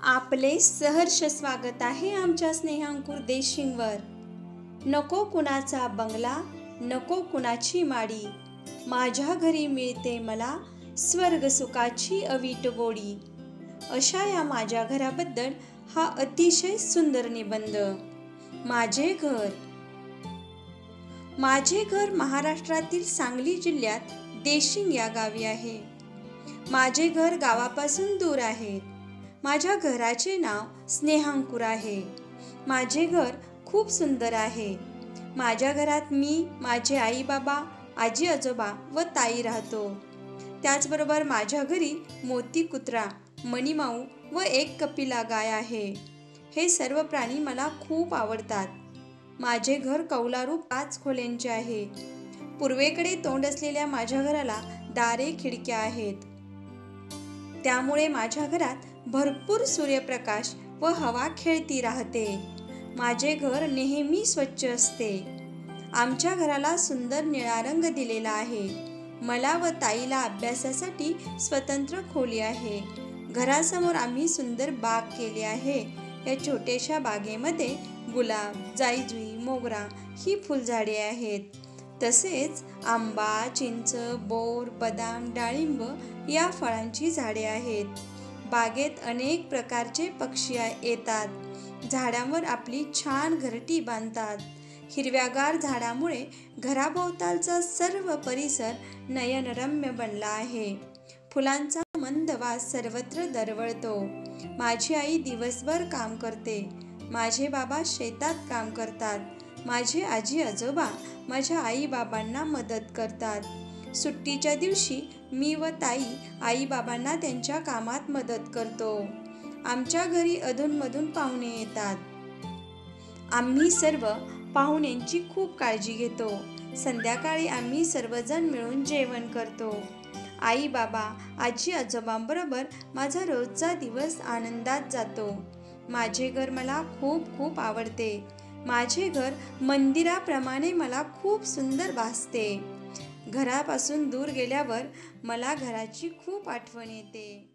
आपले सहर्ष स्वागत आहे आमच्या स्नेहांकुर देशिंगवर। नको कुणाचा बंगला, नको कुणाची माडी, माझ्या घरी मिळते मला स्वर्ग सुखाची अवीट गोडी। अशा या माझ्या घराबद्दल हा अतिशय सुंदर निबंध। माझे घर महाराष्ट्रातील सांगली जिल्ह्यात देशिंग या गावी आहे। माझे घर गावापासून दूर आहे। माझ्या घराचे नाव स्नेहांकुर आहे। माझे घर खूप सुंदर आहे। माझ्या घरात मी, माझे आई बाबा, आजी आजोबा व ताई राहतो। त्याचबरोबर माझ्या घरी मोती कुत्रा, मणिमाऊ व एक कपिला गाय आहे। हे सर्व प्राणी मला खूप आवडतात। माझे घर कौलारू 5 खोल्यांचे आहे। पूर्वेकडे तोंड असलेल्या माझ्या घराला दारे खिडक्या आहेत। त्यामुळे माझ्या घरात भरपूर सूर्यप्रकाश व हवा खेळती राहते। माझे घर नेहमी स्वच्छ असते। आमच्या घराला सुंदर निळा रंग दिलेला आहे। मला व ताईला अभ्यासासाठी स्वतंत्र खोली आहे। घरासमोर आम्ही सुंदर बाग केली आहे। या छोट्याशा बागेमध्ये गुलाब, जाईजुई, मोगरा ही फुलझाडे आहेत। तसेच आंबा, चिंच, बोर, बदाम, डाळिंब या फळांची झाडे आहेत। बागेत अनेक प्रकारचे पक्षी येतात। झाडांवर आपली छान घरटी बांधतात। हिरव्यागार झाडामुळे घराभोवतालचा सर्व परिसर नयनरम्य बनला आहे। फुलांचा मंद वास सर्वत्र दरवळतो। माझी आई दिवसभर काम करते। माझे बाबा शेतात काम करतात। माझे आजी आजोबा माझ्या आई बाबांना मदत करतात। सुट्टीच्या दिवशी मी व ताई आई बाबांना त्यांच्या कामात मदत करतो। आमच्या घरी अधूनमधून पाहुणे येतात। आम्ही सर्व पाहुण्यांची खूप काळजी घेतो। संध्याकाळी आम्ही सर्वजण मिळून जेवण करतो। आई बाबा, आजी आजोबांबरोबर माझा रोजचा दिवस आनंदात जातो। माझे घर मला खूप खूप आवडते। माझे घर मंदिराप्रमाणे मला खूप सुंदर भासते। घरापासून दूर गेल्यावर मला घराची खूप आठवण येते।